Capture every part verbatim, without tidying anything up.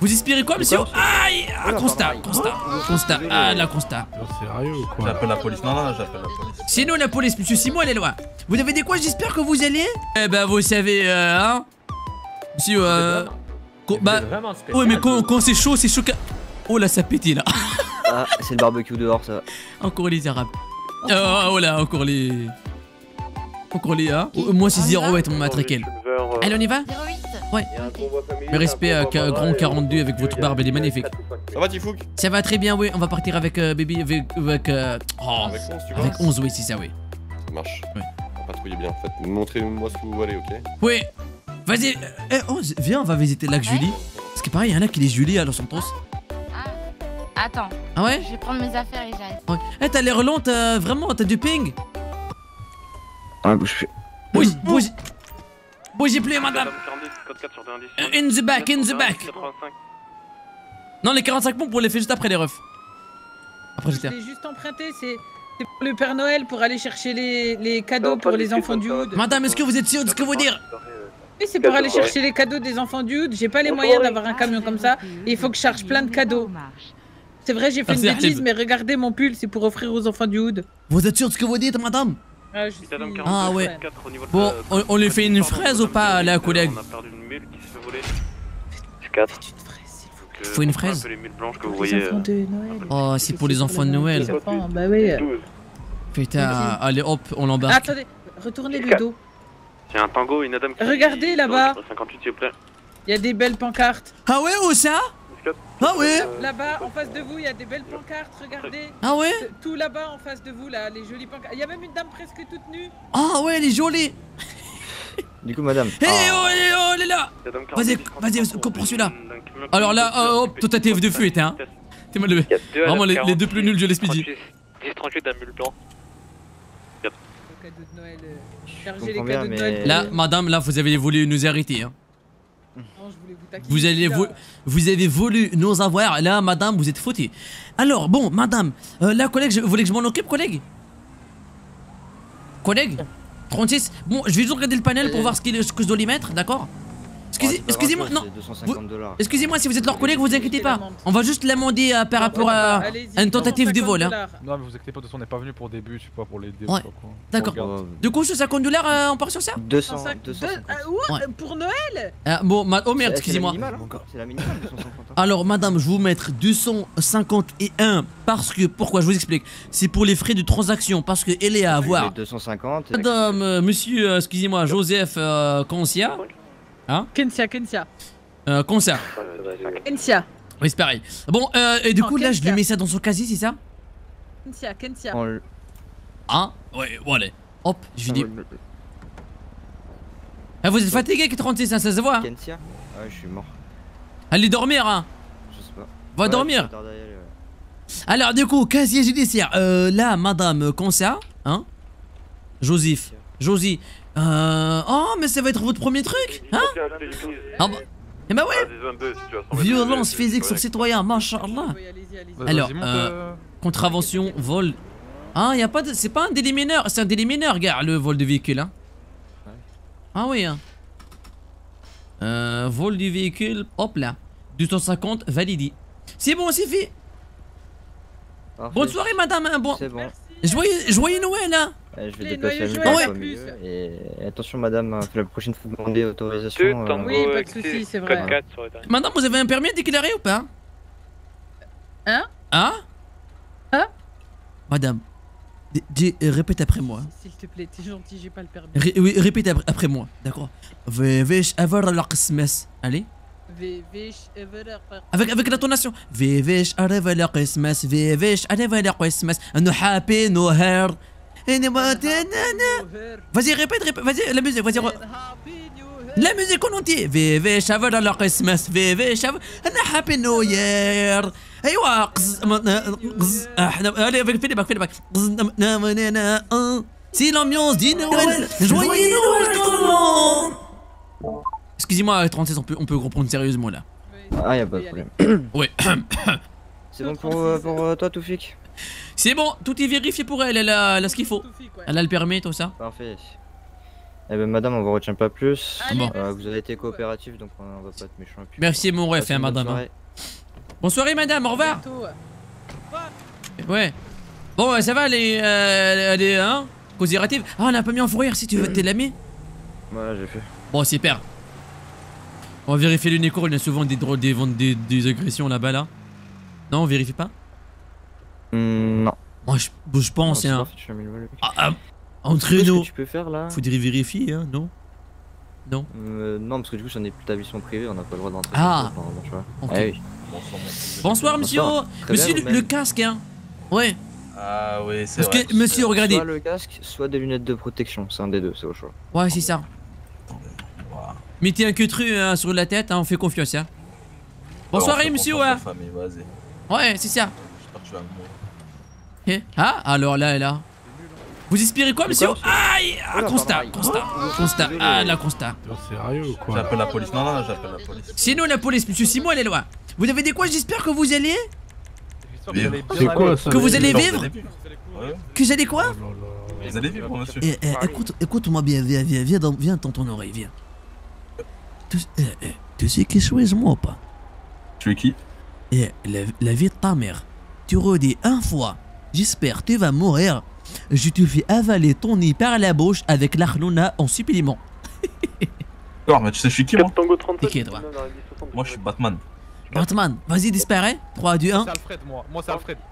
Vous espérez quoi, monsieur? Aïe! Ah, constat, constat, constat. Ah, la constat. Sérieux ou quoi? J'appelle la police. Non, non, j'appelle la police. C'est nous la police, monsieur Simon, elle est loin. Vous avez dit quoi? J'espère que vous allez? Eh ben, vous savez, euh, hein? Monsieur, euh. Quand, bah. Ouais, mais quand, quand c'est chaud, c'est chaud. Oh là, ça pétait là. Ah, c'est le barbecue dehors, ça. Encore les arabes. Oh, oh là, encore les. Encore les, hein? Oh, moi, c'est zéro huit, mon matriquel. Allez, on y va? zéro huit. Ouais. Mais respect à Grand quarante-deux avec votre barbe, elle est magnifique. Ça va, Tifouk? Ça va très bien, oui. On va partir avec euh, Baby. Avec. avec euh... Oh. Avec onze, tu vois? Avec onze, oui, c'est ça, oui. Ça marche. Oui. On va patrouiller bien, en fait. Montrez-moi ce que vous voulez, ok? Oui. Vas-y. Eh, onze, viens, on va visiter le lac Julie. Parce que pareil, il y en a qui les Julie à Los Santos. Ah. Attends. Ah ouais? Je vais prendre mes affaires et j'arrive. Ouais. Eh, t'as l'air lent, t'as vraiment, t'as du ping. Ah, bouge. Bouge, bouge. Bougez plus, madame. In the back, in the back. Non, les quarante-cinq pompes, on les fait juste après les refs. Après, j'étais. Je l'ai juste emprunté, c'est pour le Père Noël pour aller chercher les, les cadeaux pour les enfants du Hood. Madame, est-ce que vous êtes sûr de ce que vous dire? Oui, c'est pour aller chercher les cadeaux des enfants du Hood. J'ai pas les moyens d'avoir un camion comme ça. Et il faut que je charge plein de cadeaux. C'est vrai, j'ai fait une bêtise, mais regardez mon pull, c'est pour offrir aux enfants du Hood. Vous êtes sûr de ce que vous dites, madame? Ah, je suis... Ah ouais. Bon, on, on lui fait une fraise ou pas, là, collègue? On a perdu une mule qui se fait voler. quatre. Faites une fraise, s'il vous plaît. Faut une fraise? Un peu les mules blanches que vous Pour les voyez. enfants de Noël. Oh, c'est pour les enfants de Noël. Les enfants, bah oui. Putain, allez hop, on l'embarque. Attendez, retournez le dos. Tiens, un tango, une dame qui... Regardez là-bas. cinquante-huit, s'il vous plaît. Il y a des belles pancartes. Ah ouais, où ça? Ah ouais? Là-bas, en face de vous, il y a des belles pancartes, regardez. Ah ouais? Tout là-bas, en face de vous, là, les jolies pancartes. Il y a même une dame presque toute nue. Ah ouais, elle est jolie. Du coup, madame. Hé, oh, elle est, oh, elle est là. Vas-y, vas-y, comprends celui-là. Alors là, oh, hop, toi ta T F de feu était, hein. T'es mal levé. Vraiment, les, les deux plus nuls, je les speedy. dix trente-huit d'un mule blanc. Cadeaux de Noël. Chargez les cadeaux de Noël. Là, madame, là, vous avez voulu nous arrêter, hein. Non, je voulais vous taquiner. Vous, allez vo vous avez voulu nous avoir, là, madame, vous êtes foutus. Alors, bon, madame, euh, là, collègue, je, vous voulez que je m'en occupe, collègue? Collègue trente-six. Bon, je vais juste regarder le panel pour voir ce, qu ce que je dois lui mettre, d'accord? Excusez, excusez-moi, non. Excusez-moi, si vous êtes leur collègue, vous inquiétez pas. On va juste l'amender euh, par rapport à, à une tentative de vol. Hein. Non, mais vous inquiétez pas, de toute façon, on n'est pas venu pour des buts, je sais pas, pour les dés. Ouais. D'accord. Du coup, sur cinquante dollars, euh, on part sur ça? deux cents. deux cents. Ouais. Pour Noël? euh, Bon, ma oh merde, excusez-moi. C'est la minimale, deux cent cinquante. Alors, madame, je vais vous mettre deux cent cinquante et un parce que. Pourquoi? Je vous explique. C'est pour les frais de transaction, parce que elle est à avoir. deux cent cinquante. Madame, euh, monsieur, euh, excusez-moi, Joseph euh, Concia. Hein? Kensia, Kensia. Euh, Concia. Kensia. Oui, c'est pareil. Bon, euh, et du Oh, coup, là, je lui Kensia. mets ça dans son casier, c'est ça? Kensia, Kensia. Hein? Ouais, bon, allez. Hop, je lui dis. Ah, vous êtes fatigué avec trente-six, hein, ça se voit. Hein? Kensia? Ouais, je suis mort. Allez dormir, hein. Je sais pas. Va Ouais, dormir. je vais aller, ouais. Alors, du coup, casier judiciaire. Euh, là, madame Concia, hein? Joseph. Josie. Euh. Oh, mais ça va être votre premier truc, hein? Ah bah. Eh bah ouais. Violence physique sur citoyen, machallah. Alors, euh, contravention, vol. Ah, y a pas de. C'est pas un délit mineur, c'est un délit mineur, gars, le vol de véhicule, hein. Ah oui, hein. Euh, vol du véhicule, hop là. deux cent cinquante, validé. C'est bon, c'est fait. Parfait. Bonne soirée, madame. Hein, bon. C'est bon. Joyeux, joyeux Noël, hein. Euh, je vais Les déplacer la noyaux musique joyeux au en plus. milieu. Et attention, madame, euh, la prochaine fois que vous demandez autorisation. euh, Oui, pas de soucis, c'est vrai. Madame, vous avez un permis à déclarer ou pas? Hein? Hein? Hein? Madame, d- dis- euh, répète après moi. S'il te plaît, t'es gentil, j'ai pas le permis. Ré- oui, répète ap- après moi, d'accord? Vivez avoir la Christmas. Allez. Vivez ever. Avec, avec l'intonation. Vivez arrive la Christmas. Vivez arrive la Christmas. Un happy New Year. Vas-y, répète, répète. Vas-y, la musique, vas-y. re- La musique en entier. Vivez avoir la Christmas. Vivez un happy New Year. ايوه قز قز احنا allez avec Philippe Philippe c'est l'ambiance du Noël. Joyeux Noël tout le monde. Excusez-moi, trente-six, on peut, on peut reprendre sérieusement là. Ah, y'a pas de problème. Ouais. C'est bon pour, euh, pour euh, toi, Toufik? C'est bon, tout est vérifié pour elle, elle a, elle a ce qu'il faut. Elle a le permis, tout ça. Parfait. Eh ben madame, on vous retient pas plus. Allez. Bon. Euh, vous avez été coopératif, donc on va pas être méchant. Merci mon ref, hein, madame. hein. Bonsoir madame, au revoir. Bientôt. Ouais. Bon, euh, ça va, les. Euh, les. Hein Causératives. Ah, on a pas mis en fourrière si tu veux, t'es l'ami. Voilà, j'ai fait. Bon, super. On va vérifier le Nécour, il y a souvent des drôles, des, des, des agressions là-bas là. Non, on vérifie pas. Hmm, non. Moi, je, je pense, Non, hein. c'est pas fait, je suis un mille volts. Ah, ah, entre Qu'est-ce que nous. tu peux faire là? Faudrait vérifier, hein, non? Non. Euh, non, parce que du coup, c'est un établissement privé, on n'a pas le droit d'entrer. Ah. Apparemment, tu vois. Ok. Ah oui. Bonsoir, monsieur. Bonsoir. Très Monsieur, bien, le, le vous-même. casque, hein. Ouais. Ah oui, c'est Parce vrai. que, monsieur, regardez. Soit le casque, soit des lunettes de protection, c'est un des deux, c'est au choix. Ouais, c'est ça. Voilà. Mettez un queutru hein, sur la tête, hein, on fait confiance, hein. Bonsoir, Ouais, on fait monsieur, confiance ouais. à ta famille, vas-y. Ouais, c'est ça. J'espère que tu vas mourir. Eh, ah, alors là, là. Vous inspirez quoi, monsieur? quoi, Aïe! Ah, Oula, constat, pardon. constat, Oh, constat. désolé. Ah, la constat. T'es sérieux ou quoi? J'appelle la police. Non, non, j'appelle la police. C'est nous la police, monsieur Simon, elle est loin. Vous avez des quoi? J'espère que vous allez. C'est quoi ça? Que vous allez Vous vivre? allez vivre Ouais. Que j'allais quoi? Oh là là. Vous allez vivre, monsieur. Eh, eh, écoute, écoute-moi bien, viens, viens, viens dans, viens dans ton oreille, viens. Tu, eh, eh, tu sais qui suis moi ou pas? Tu es qui? Eh, la, la vie de ta mère. Tu redis un fois. J'espère tu vas mourir. Je te fais avaler ton nez par la bouche avec l'arnouna en supplément. Alors, mais tu sais, je suis qui, moi? Tango trente-sept. T'es qui, toi? Moi, je suis Batman. Batman, vas-y, disparais. trois, deux, un. C'est Alfred, moi. Moi, c'est Alfred.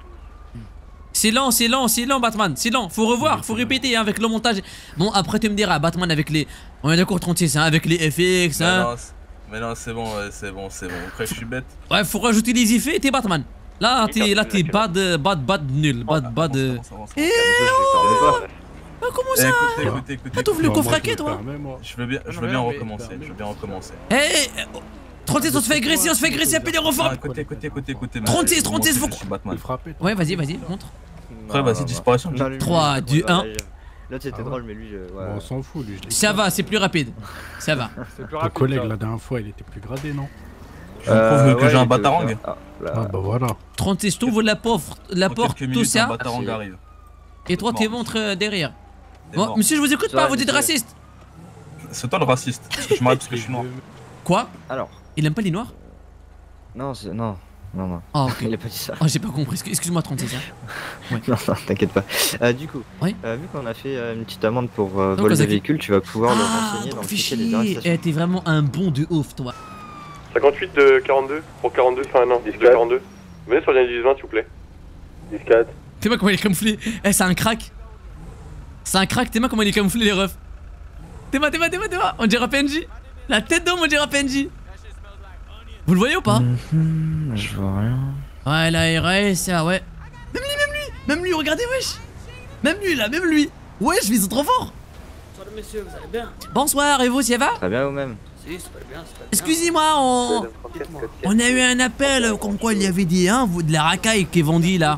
C'est lent, c'est lent, c'est lent, Batman. C'est lent. Faut revoir, faut répéter hein, avec le montage. Bon, après, tu me diras, Batman avec les. On est d'accord, trente-six, hein, avec les F X. Mais Hein. non, c'est- mais non, c'est bon, ouais, c'est bon, c'est bon. Vous croyez que je suis bête? Ouais, faut rajouter les effets, t'es Batman. Là, t'es là, t'es bad, bad, bad, nul. Bad, bad. euh. Avance, avance, avance, Eh, avance. Ah, comment Eh, ça? Écoutez, écoutez, écoutez. Ah, t'ouvres le Bah, coffre moi, à je quai, me toi? permets, moi. Je veux bien, je veux Non, bien mais- recommencer. Je veux bien recommencer. Eh, eh, oh, trente-six, on se fait agresser, on se fait agresser, appelez les Ah, renforts. écoutez, écoutez, écoutez, écoutez. trente-six, monsieur, trente-six, je faut- suis Il Batman. frappait. toi. Ouais, vas-y, vas-y, montre. Après, vas-y, disparition. Non, lui, trois, lui, deux, voilà, un. il- L'autre c'était Ah ouais. drôle, mais lui, euh, ouais. Bon, on s'en fout, lui. je l'ai Ça pas. va, c'est plus rapide. Ça va. Ton collègue, la dernière fois, il était plus gradé, non? Je vous prouve que ouais, j'ai un il peut batarang. faire- Ah, là. Ah bah voilà. trente-six, t'ouvres la porte, la Dans porte, quelques tout minutes, un ça. batarang Merci. arrive. Et toi, Mort, tu monsieur. montres euh, derrière. T'es Bon, mort. monsieur, je vous écoute Ça pas, va, vous êtes monsieur. raciste. C'est toi le raciste. Parce que je m'arrête parce que je suis noir. Quoi? Alors, Il aime pas les noirs? non, c'est. Non, non, non. Ah, ok. Il a pas dit ça. Oh, j'ai pas compris. Excuse- Excuse-moi, trente-six. Hein. Non, non, t'inquiète pas. Euh, du coup, Oui. euh, vu qu'on a fait euh, une petite amende pour euh, Non, vol de Kazaki. véhicule, tu vas pouvoir le Ah, renseigner dans donc le fais fichier des chier. arrestations. Eh, t'es vraiment un bon de ouf, toi. cinquante-huit de quarante-deux. Pour quarante-deux, enfin non, de quarante-deux. Venez sur la dix vingt, s'il vous plaît. dix quatre. Fais-moi comment il est camouflé. Eh, c'est un crack. C'est un crack, t'es-moi comment il est camouflé, les refs. T'es-moi, t'es-moi, t'es-moi, t'es-moi. On dirait P N J. La tête d'homme, on dirait P N J. Vous le voyez ou pas? Mhm, je vois rien. Ouais, la R A, ça, ouais. Même lui, même lui. Même lui, regardez, wesh. Même lui, là, même lui. Wesh, ils sont trop forts. Bonsoir monsieur, vous allez bien? Bonsoir, et vous, ça va? Très bien, vous-même. Si, c'est pas bien, c'est pas bien. Excusez-moi, on... on a eu un appel euh, comme quoi il y avait des, hein, vous, de la racaille qui est vendue là.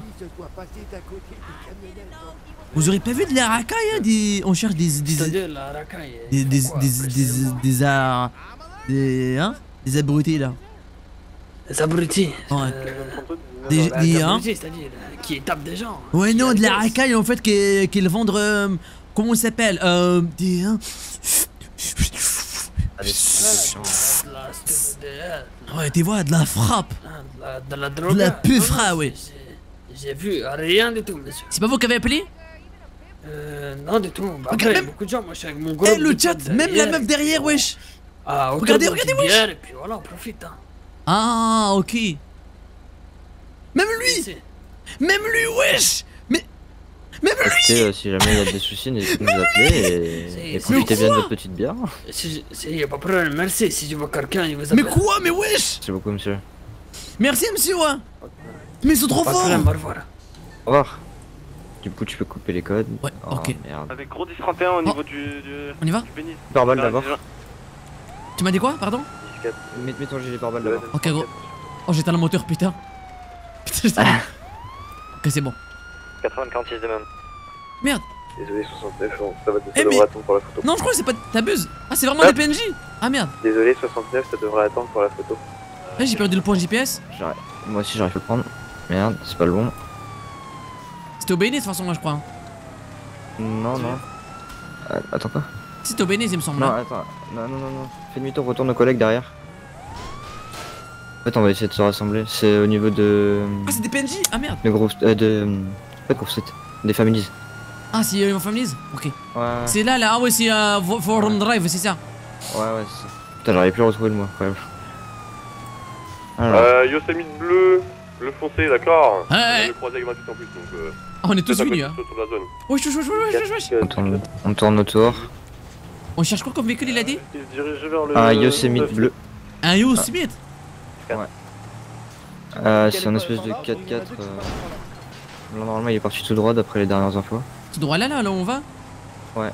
Vous aurez pas vu de la racaille, hein, des... On cherche des... des... C'est-à-dire la racaille. Des... Des... c'est quoi, Des... Des... précisément? Des... ar- Des... Hein? Des abrutis là. Des abrutis. Ouais. Euh, Des... bah, des... des Hein? abrutis, c'est-à-dire euh, qui tapent des gens. Ouais, qui non, de la agressent. racaille en fait qui, qui le vendent... euh, Comment ça s'appelle? Euh... Des... Hein? Voilà, de la- de la- Ouais, tu vois, de la frappe. de la- de la drogue. De la Non, puffra, non, ouais. j'ai- J'ai vu rien du tout, monsieur. C'est pas vous qui avez appelé? Euh, non, du tout. Bah, Regarde, après, même- beaucoup de gens, moi je suis avec mon groupe. Eh, le de chat, potes même la derrière, meuf et derrière, puis, wesh. Ah, autour Regardez, d'une regardez, petite wesh. bière, et puis voilà, on profite. Hein. Ah, ok. Même lui. C'est- Même lui, wesh. Mais... Même lui. Écoutez, euh, si jamais il y a des soucis, n'hésitez pas à nous appeler et, C'est- et c'est profitez bien de quoi votre petite bière. Si, si, y a pas de problème, merci. Si tu vois quelqu'un, il vous Mais appelle. quoi? Mais wesh. Merci beaucoup, monsieur. Merci, monsieur, ouais. Mais ils sont trop Pas de forts. problème, au revoir. Au revoir. Du coup, tu peux couper les codes. Ouais, Oh, ok. Merde. Avec gros dix trente et un au Oh. niveau du, du, On y va? du pénis. Par balle Là, d'abord. déjà. Tu m'as dit quoi, pardon? Mets, mets ton gilet par balle d'abord. Ok, gros. Oh, j'éteins le moteur, putain. Putain, j'éteins. Ok, c'est bon. quatre-vingts quarante-six de même. Merde. Désolé, soixante-neuf, ça va, Eh, ça mais- devrait attendre pour la photo. Non, je crois que c'est pas. T'abuses. Ah, c'est vraiment Ah. des P N J. Ah, merde. Désolé, soixante-neuf, ça devrait attendre pour la photo. Eh, j'ai perdu le point G P S. J'arrive. Moi aussi, j'arrive à le prendre. Merde, c'est pas le bon. C'était au B N de toute façon, moi, je crois. hein. Non, non. Euh, attends quoi? C'est au Béniz, il me semble. Non, hein. attends. Non, non, non, non. Fais demi-tour, retourne aux collègues derrière. En fait, on va essayer de se rassembler. C'est au niveau de. Ah, c'est des P N J. Ah merde. De groupe. Euh, de. Pas de groupe sept. Des families. Ah, c'est euh, Families. Ok. Ouais. C'est là, là. Ah ouais, c'est euh, Forum Drive, c'est ça. Ouais, ouais, c'est ça. Putain, j'arrive plus à retrouver le mot, incroyable. Alors. Euh, Yosemite bleu, bleu foncé, d'accord. Ouais, ouais. Le croisé avec vingt-huit en plus, donc. Euh, Ah, on est tous c'est un peu venus, hein. sur la zone. Wesh, wesh, wesh, wesh, wesh, wesh. On tourne, on tourne autour. On cherche quoi comme véhicule, il a dit? Il se dirige vers le. Un Yosemite bleu. Un Yosemite. Euh, c'est un espèce de quatre quatre. Euh... Là, normalement, il est parti tout droit d'après les dernières infos. Tout droit là, là, là où on va? Ouais.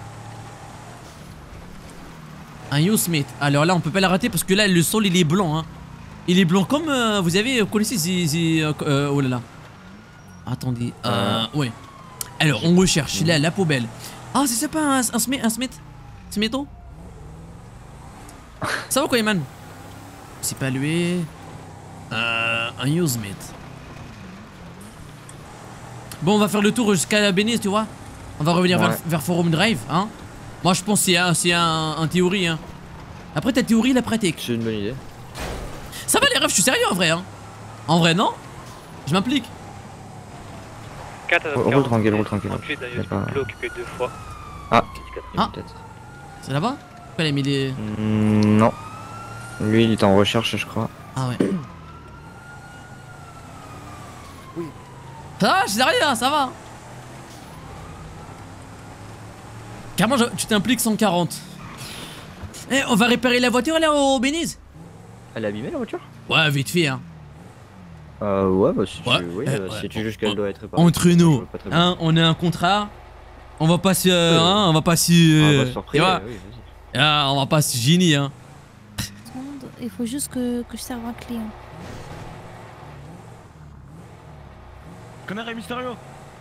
Un Yosemite. Alors là, on peut pas la rater parce que là, le sol, il est blanc, hein. Il est blanc comme, euh, vous avez, vous connaissez ces... ces euh, euh, oh là là. Attendez. Euh, ouais. Alors, on recherche là, la poubelle. Ah, c'est ça pas un, un Smith? Un Smith? Smith? Ça va quoi, man? C'est pas lui. Euh, un Yosemite. Bon, on va faire le tour jusqu'à la Béniz, tu vois. On va revenir Ouais. vers, vers Forum Drive, hein. Moi, je pense que c'est un, c'est un, un théorie, hein. Après, ta théorie, la pratique. C'est une bonne idée. Ça va, les rêves, je suis sérieux en vrai, hein. En vrai, non? Je m'implique. Roule tranquille, roule tranquille. Ensuite, un bleu occupé deux fois. Ah, Ah. peut-être. C'est là-bas? Elle a mis des... Mm, non. Lui, il est en recherche, je crois. Ah ouais. Oui. Ça va, je suis sérieux, hein, ça va. Carrément, je- tu t'impliques cent quarante. Eh, on va réparer la voiture là au Béniz? Elle est abîmée la voiture? Ouais, vite fait, hein. Euh, ouais, bah si Ouais, tu, oui, euh, euh, ouais. si tu juges qu'elle doit être réparée. Entre je nous, vois pas très bien. hein, on a un contrat. On va pas se... Euh, hein, on va pas se... Ah, euh, bah, tu surprise, vois, oui, vas-y. ah, on va pas se génie, hein. secondes, il faut juste que, que je serve un client. Connard et mystérieux.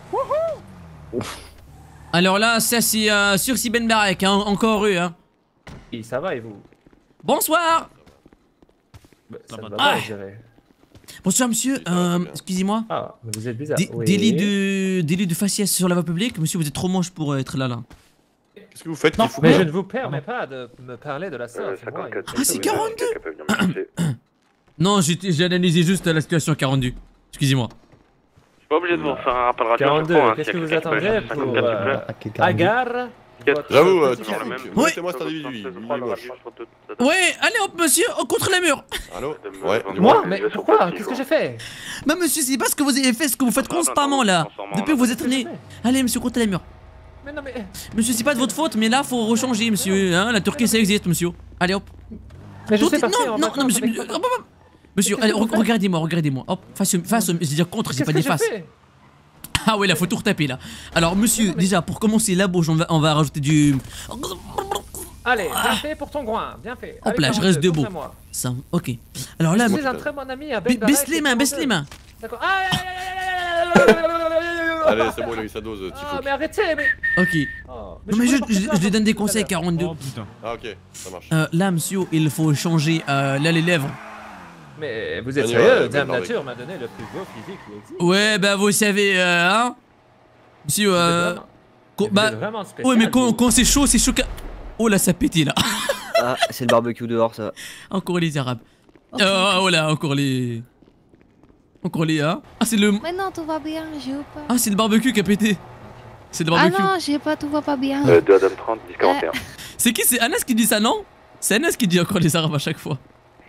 Alors là, ça c'est euh, sur Ben Barek, hein, encore eux, hein. Et ça va et vous? Bonsoir. Bah, ça Ça va va. pas, Ah. je dirais. Bonsoir monsieur, euh, excusez-moi. Ah, mais vous êtes bizarre. Dé- Oui. Délit de délit de faciès sur la voie publique, monsieur, vous êtes trop moche pour euh, être là là. Qu'est-ce que vous faites? Non, Il faut Mais que- je ne vous permets pas de me parler de la sorte. Euh, moi, cinquante-quatre. Ah, c'est quarante-deux. Quelqu'un peut venir me chercher. Non, j'ai j'ai analysé juste la situation quarante-deux. Excusez-moi. Je suis pas obligé de vous faire un rappel radio. quarante-deux, je crois, hein, qu'est-ce s'il que y a vous quelqu'un qui peut attendez chercher pour cinquante-quatre, s'il vous plaît. euh, Agar votre J'avoue, euh, petit tu- ami. tu- Mettez-moi cet individu, il est moche. Ouais, allez hop monsieur, oh, contre les murs. Allô? Ouais. Moi? Mais pourquoi? Qu'est-ce que j'ai fait? Bah monsieur, c'est pas ce que vous avez fait, ce que vous faites constamment là. Depuis que vous êtes né. Allez monsieur, contre les murs. Mais non mais... Monsieur, c'est pas de votre faute, mais là faut rechanger monsieur, hein, la Turquie ça existe monsieur. Allez hop. Mais je Tout sais est- pas faire non, en non, vacances non, monsieur, avec monsieur, toi. hop, hop, hop. Monsieur, Qu'est-ce allez, que vous re- faites? regardez-moi, regardez-moi. Hop, face, face, je veux dire contre, je dis Qu'est-ce pas que des j'ai faces. fait? Ah ouais, là faut tout retaper là. Alors monsieur, déjà pour commencer la bouche, on va, on va rajouter du... Allez, bien fait pour ton groin, bien fait. Hop Allez, là, je quarante-deux, reste debout. pense à moi. Ça, ok. Alors là, Je suis un très bon ami à Ben ba- baisse les mains, baisse les mains. D'accord. Ah, Allez, c'est bon, il a eu sa dose, Ah, Tifo. mais arrêtez, mais... Ok. Oh, Non mais je je, voulais je, porter je lui donne des plainte conseils tout à l'heure. quarante-deux. Oh putain. Ah, ok, ça marche. Euh, là monsieur, il faut changer euh, là les lèvres. Mais vous êtes On y va, sérieux? Ben Dame Barbic. Nature m'a donné le plus beau physique qui existe. Ouais bah vous savez, euh, hein. Monsieur, Vous êtes euh... vraiment- co- vous bah... êtes vraiment spécial, Ouais mais quand, vous. quand c'est chaud, c'est chaud. qu'à- Oh là ça pétait là. Ah, c'est le barbecue dehors, ça. Encore les arabes. Ok. Euh, oh là, encore les... Encore les... Hein. Ah c'est le... Mais non, tout va bien, j'ai ou pas. Ah c'est le barbecue qui a pété. C'est le Ah barbecue. non, j'ai pas, tout va pas bien. Euh, deux Adam trente, dix quarante et un. C'est qui? C'est Anas qui dit ça, non? C'est Anas qui dit encore les arabes à chaque fois.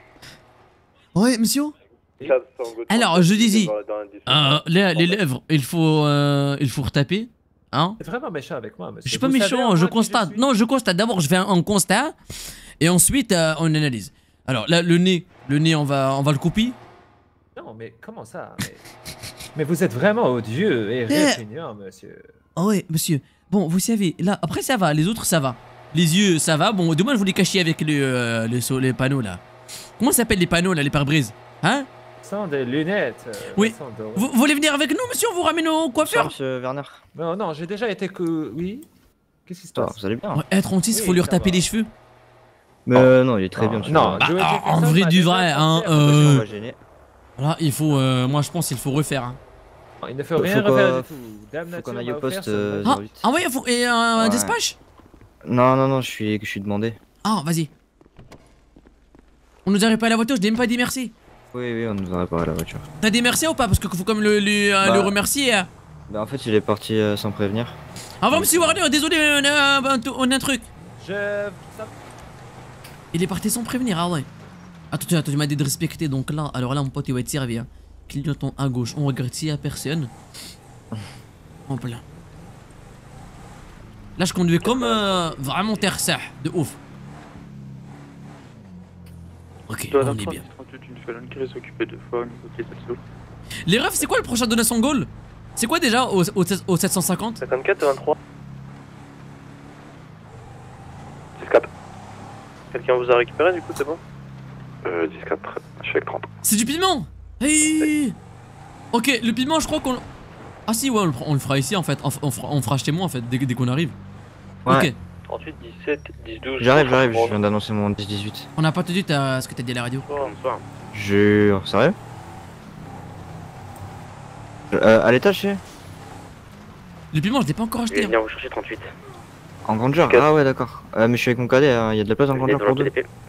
Ouais monsieur. Alors, je disais, Euh, là, les lèvres, il faut, euh, il faut retaper. Hein? Vous êtes vraiment méchant avec moi, monsieur. Je suis pas Vous savez, méchant, moi, je qui constate. suis. Non, je constate. D'abord, je fais un, un constat. Et ensuite, euh, on analyse. Alors là, le nez, le nez, on va, on va le couper. Non, mais comment ça? Mais, mais vous êtes vraiment odieux et Eh. répugnant, monsieur. Ah ouais, monsieur. Bon, vous savez, là, après ça va, les autres ça va. Les yeux, ça va. Bon, demain, je vous les cacher avec le, euh, le so- les panneaux là. Comment ça s'appelle les panneaux là, les pare-brises? Hein? Sans des lunettes. euh, Oui. sans doré. Vous, vous voulez venir avec nous, monsieur? On vous ramène au Bonsoir, coiffeur? monsieur Werner. Non, non, j'ai déjà été que... Oui? Qu'est-ce qui se Ça va, passe? vous allez bien? Ouais, eh, trente-six, Oui, faut lui ça retaper va. les cheveux. Mais euh, non, il est très Non, bien, monsieur. non, Werner. Joey Bah, Jefferson en vrai m'a du déjà vrai, hein, fait euh, Attention, on va gêner. Voilà, il faut, euh, moi je pense qu'il faut refaire. Hein. Il ne faut Faut rien qu'on- refaire du tout. Dame Faut Nature qu'on aille m'a au offert poste, ce- euh, Ah, zéro huit. ah ouais, faut, et un Ouais. dispatch? Non, non, non, je suis, je suis demandé. Ah, vas-y. On nous a réparé la voiture, je t'ai même pas dit merci. Oui, oui, on nous a réparé la voiture. T'as dit merci ou pas? Parce qu'il faut comme le, le, Bah. le remercier. Hein. Bah, en fait, il est parti euh, sans prévenir. Ah, va, monsieur Warner, désolé, on a, un- on a un truc. Je. Il est parti sans prévenir, ah ouais. Attends, attends, tu m'as dit de respecter, donc là, alors là, mon pote, il va être servi. Hein. Clignotant à gauche, on regarde s'il y a personne. Hop là. Là, je conduis comme euh, vraiment terre sah, de ouf. Ok, on est bien. Les refs, c'est quoi le prochain donation goal? C'est quoi déjà au, au, au sept cent cinquante? cinquante-quatre vingt-trois. dix quatre. Quelqu'un vous a récupéré du coup, c'est bon? Euh, dix quatre, je suis avec trente. C'est du piment. Hey. Ok, le piment, je crois qu'on... Ah si, ouais, on le, on le fera ici en fait. On, on, fera, on fera chez moi en fait, dès, dès qu'on arrive. Ouais. Ok. trente-huit, dix-sept, dix, douze. J'arrive, j'arrive, je viens d'annoncer mon dix dix-huit. On n'a pas entendu ce que t'as dit à la radio. Bonsoir. Jure, sérieux? Euh, à l'étage, c'est? Le piment, je l'ai pas encore Je vais acheté. venir vous chercher trente-huit. En grandeur? Ah ouais, d'accord. Euh, mais je suis avec mon cadet, il y a de la place en grandeur pour deux.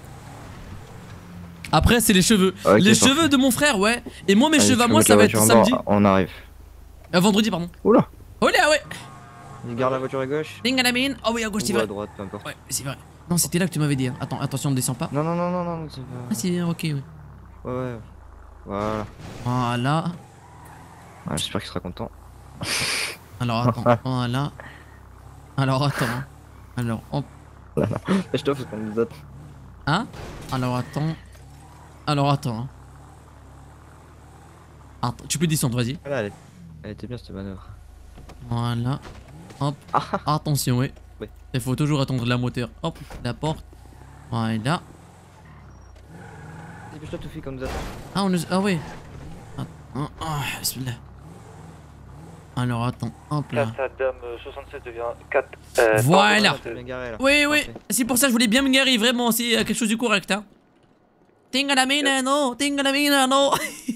Après, c'est les cheveux. Ok, les parfait. cheveux de mon frère, ouais. Et moi, mes Allez, cheveux à tu moi, mets ça la va être voiture en bas, samedi. On arrive. Euh, vendredi, pardon. Oula! Olé, ah ouais. Il garde la voiture à gauche? Dingalamine. Oh oui, à gauche, c'est Ou à vrai. droite, peu importe. Ouais, c'est vrai. Non, c'était là que tu m'avais dit. Hein. Attends, attention, on ne descend pas. Non, non, non, non, non, c'est pas... Ah, c'est bien, ok, oui. Ouais, ouais. Voilà. Voilà. Ouais, j'espère qu'il sera content. Alors, attends. Voilà. Alors, attends. Alors, hop. Lâche-toi parce qu'on nous attend. Hein? Alors, attends. Alors, attends. Attends, tu peux descendre, vas-y. Voilà, elle, elle était bien cette manœuvre. Voilà. Hop. Attention, oui. Oui. Il faut toujours attendre la moteur. Hop, la porte. Voilà. Dépêche-toi, Toufi, qu'on nous attend. Ah, on nous... Ah, oui. Attends. Ah, bismillah. Alors, attends. Hop là. quatre, dame soixante-sept devient quatre. Voilà. T'es bien garé, là. Oui, oui. Parfait. C'est pour ça que je voulais bien me garer, vraiment. C'est quelque chose de correct, hein. Tingalamina, non. Tingalamina, non.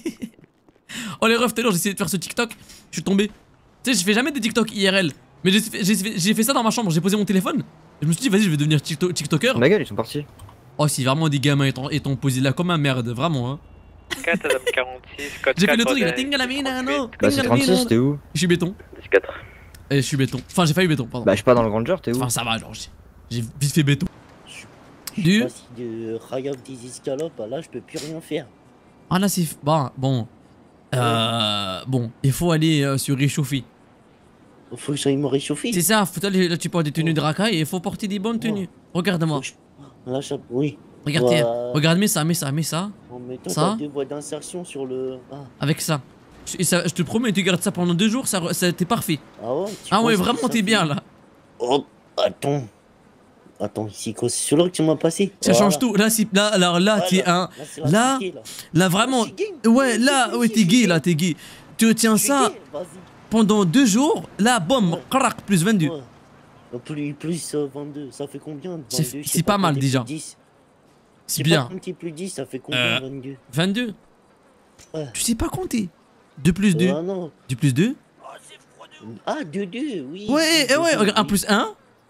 Oh, les refs, tout à l'heure, j'ai essayé de faire ce TikTok. Je suis tombé. Tu sais, je fais jamais des TikTok I R L. Mais j'ai fait, j'ai fait- j'ai fait ça dans ma chambre. J'ai posé mon téléphone. Et je me suis dit, vas-y, je vais devenir TikTok- TikToker. Ma gueule, ils sont partis. Oh, si vraiment des gamins étant, étant posés là comme un merde, vraiment, hein. quatre, dame quarante-six, code J'ai fait le quatre, truc, il a dame Tingalamina, non. Bah, c'est trente-six, t'es où? Je suis béton. dix quatre. Et je suis béton. Enfin, j'ai failli béton, pardon. Bah, je suis pas dans le Granger, t'es où? Enfin, ça va, genre, j'ai j'ai vite fait béton. Je Du. sais pas si de Rayab des escalopes, là je peux plus rien faire. Ah là, c'est. Bon, bon. Euh. Bon, il faut aller euh, se réchauffer. Faut que j'aille me réchauffer. C'est ça, faut aller, là, tu portes des tenues de racaille et il faut porter des bonnes tenues. Regarde-moi. Là, je... oui. Regarde, Ouais. regarde, mets ça, mets ça, mets ça. En mettant Ça. deux voies d'insertion sur le. Ah, Avec ça. Et ça, je te promets, tu gardes ça pendant deux jours, ça, re- ça t'es parfait. ah ouais tu Ah ouais, penses que vraiment, ça t'es fait- bien là. Oh, attends. Attends, c'est quoi? C'est celui-là que tu m'as passé? Ça Voilà. change tout. Là, c'est- là, alors là, Voilà. t'es un. Là, c'est la Là, cité, là. là, vraiment. Ouais, là, ouais, t'es gay, là, t'es gay. Tu retiens ça Vas-y. pendant deux jours. Là, boum, crac, plus vingt-deux. Ouais. Plus, plus euh, vingt-deux, ça fait combien? C'est- vingt-deux, je sais c'est pas mal, compter déjà. plus dix. C'est Je sais bien. pas compter plus dix, ça fait combien? Euh, vingt-deux. vingt-deux. Ouais. Tu sais pas compter. deux plus deux. Ah non. deux plus deux. Ah, deux deux, oui. Ouais, deux, et ouais, deux, regarde, un oui. plus un.